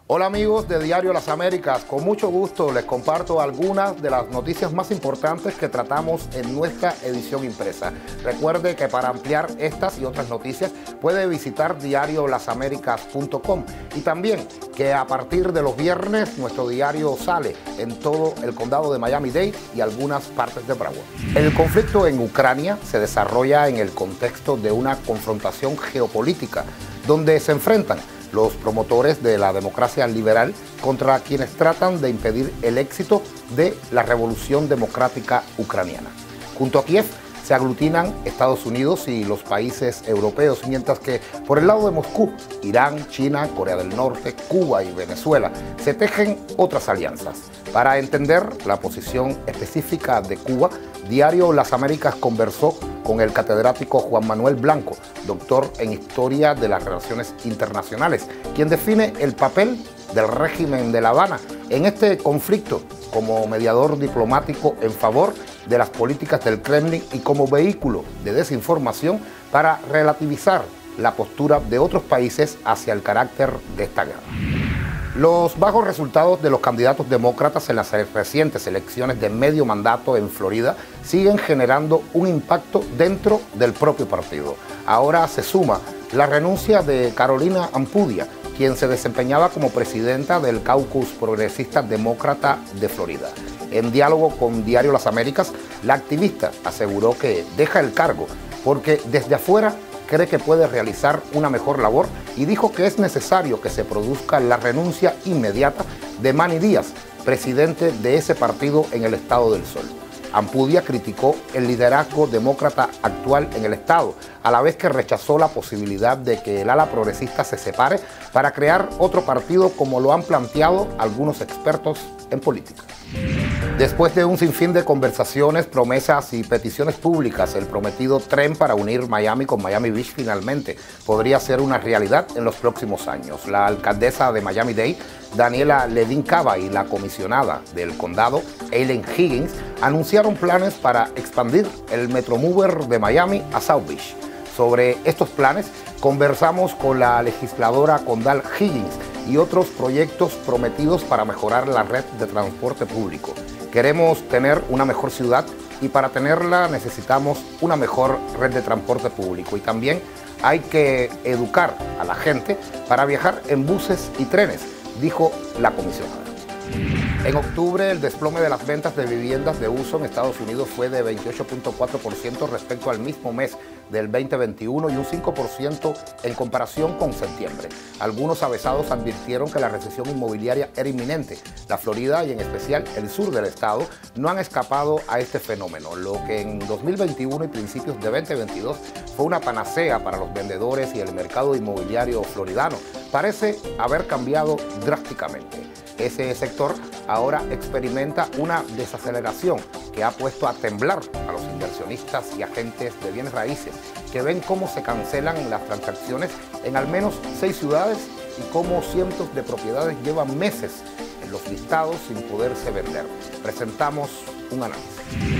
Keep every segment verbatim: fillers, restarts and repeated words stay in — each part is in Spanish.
Hola amigos de Diario Las Américas, con mucho gusto les comparto algunas de las noticias más importantes que tratamos en nuestra edición impresa. Recuerde que para ampliar estas y otras noticias puede visitar diario las américas punto com y también que a partir de los viernes nuestro diario sale en todo el condado de Miami-Dade y algunas partes de Broward. El conflicto en Ucrania se desarrolla en el contexto de una confrontación geopolítica donde se enfrentan los promotores de la democracia liberal contra quienes tratan de impedir el éxito de la revolución democrática ucraniana. Junto a Kiev se aglutinan Estados Unidos y los países europeos, mientras que por el lado de Moscú, Irán, China, Corea del Norte, Cuba y Venezuela se tejen otras alianzas. Para entender la posición específica de Cuba, Diario Las Américas conversó con el catedrático Juan Manuel Blanco, doctor en Historia de las Relaciones Internacionales, quien define el papel del régimen de La Habana en este conflicto como mediador diplomático en favor de las políticas del Kremlin y como vehículo de desinformación para relativizar la postura de otros países hacia el carácter de esta guerra. Los bajos resultados de los candidatos demócratas en las recientes elecciones de medio mandato en Florida siguen generando un impacto dentro del propio partido. Ahora se suma la renuncia de Carolina Ampudia, quien se desempeñaba como presidenta del caucus progresista demócrata de Florida. En diálogo con Diario Las Américas, la activista aseguró que deja el cargo porque desde afuera cree que puede realizar una mejor labor y dijo que es necesario que se produzca la renuncia inmediata de Manny Díaz, presidente de ese partido en el Estado del Sol. Ampudia criticó el liderazgo demócrata actual en el estado, a la vez que rechazó la posibilidad de que el ala progresista se separe para crear otro partido como lo han planteado algunos expertos en política. Después de un sinfín de conversaciones, promesas y peticiones públicas, el prometido tren para unir Miami con Miami Beach finalmente podría ser una realidad en los próximos años. La alcaldesa de Miami-Dade, Daniela Levin Cava, y la comisionada del condado, Eileen Higgins, anunciaron planes para expandir el Metromover de Miami a South Beach. Sobre estos planes conversamos con la legisladora Condal Higgins y otros proyectos prometidos para mejorar la red de transporte público. Queremos tener una mejor ciudad y para tenerla necesitamos una mejor red de transporte público y también hay que educar a la gente para viajar en buses y trenes, dijo la comisionada. En octubre, el desplome de las ventas de viviendas de uso en Estados Unidos fue de veintiocho punto cuatro por ciento respecto al mismo mes del veinte veintiuno y un cinco por ciento en comparación con septiembre. Algunos avesados advirtieron que la recesión inmobiliaria era inminente. La Florida y en especial el sur del estado no han escapado a este fenómeno, lo que en dos mil veintiuno y principios de veinte veintidós fue una panacea para los vendedores y el mercado inmobiliario floridano. Parece haber cambiado drásticamente. Ese sector ahora experimenta una desaceleración que ha puesto a temblar a los inversionistas y agentes de bienes raíces, que ven cómo se cancelan las transacciones en al menos seis ciudades y cómo cientos de propiedades llevan meses en los listados sin poderse vender. Presentamos un análisis.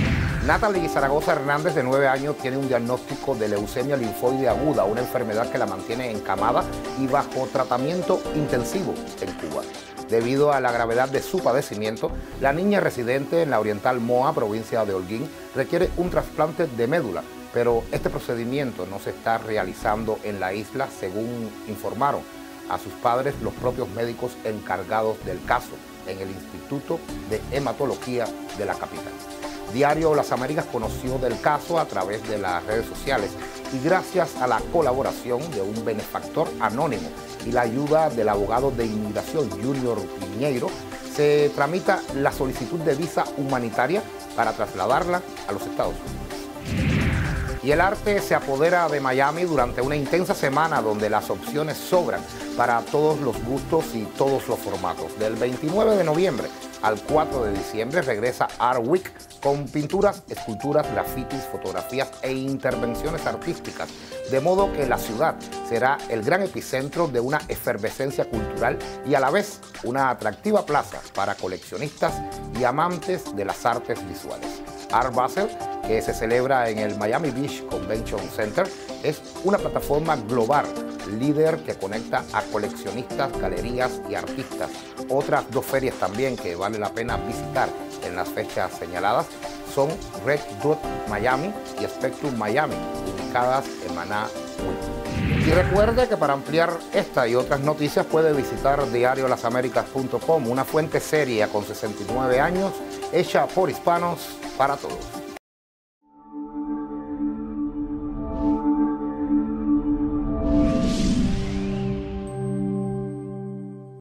Natalie Zaragoza Hernández, de nueve años, tiene un diagnóstico de leucemia linfoide aguda, una enfermedad que la mantiene encamada y bajo tratamiento intensivo en Cuba. Debido a la gravedad de su padecimiento, la niña residente en la Oriental Moa, provincia de Holguín, requiere un trasplante de médula, pero este procedimiento no se está realizando en la isla, según informaron a sus padres los propios médicos encargados del caso en el Instituto de Hematología de la capital. Diario Las Américas conoció del caso a través de las redes sociales y gracias a la colaboración de un benefactor anónimo y la ayuda del abogado de inmigración Junior Piñeiro, se tramita la solicitud de visa humanitaria para trasladarla a los Estados Unidos. Y el arte se apodera de Miami durante una intensa semana donde las opciones sobran para todos los gustos y todos los formatos. Del veintinueve de noviembre al cuatro de diciembre regresa Art Week con pinturas, esculturas, grafitis, fotografías e intervenciones artísticas, de modo que la ciudad será el gran epicentro de una efervescencia cultural y a la vez una atractiva plaza para coleccionistas y amantes de las artes visuales. Art Basel, que se celebra en el Miami Beach Convention Center, es una plataforma global, líder que conecta a coleccionistas, galerías y artistas. Otras dos ferias también que vale la pena visitar en las fechas señaladas son Red Dot Miami y Spectrum Miami, ubicadas en Maná. Y recuerde que para ampliar esta y otras noticias puede visitar diario las américas punto com, una fuente seria con sesenta y nueve años, hecha por hispanos para todos.